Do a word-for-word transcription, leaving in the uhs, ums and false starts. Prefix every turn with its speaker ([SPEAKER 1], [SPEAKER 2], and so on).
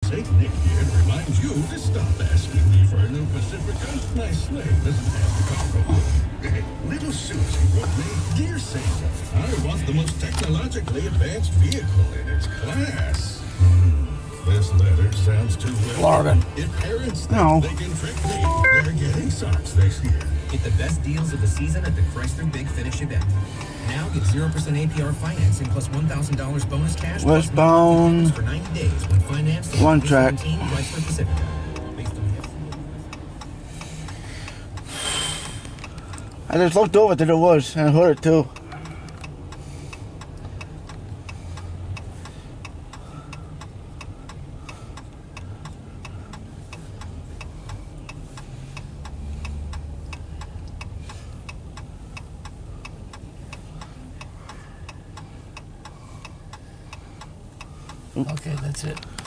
[SPEAKER 1] Saint Nick here to remind you to stop asking me for a new Pacifica. My sleigh doesn't have the cargo. Little Susie wrote me, Dear Saint, I want the most technologically advanced vehicle in its class. Hmm, this letter sounds too well.
[SPEAKER 2] Florida.
[SPEAKER 1] If parents think
[SPEAKER 2] No.
[SPEAKER 1] they can trick me, they're getting socks this year.
[SPEAKER 3] Get the best deals of the season at the Chrysler Big Finish event. Now get zero percent A P R financing plus one thousand dollars bonus cash
[SPEAKER 2] Westbound.
[SPEAKER 3] for ninety days when financed
[SPEAKER 2] One track.
[SPEAKER 3] Chrysler Pacifica.
[SPEAKER 2] I just looked over that it was, and I heard it too.
[SPEAKER 4] Okay, that's it.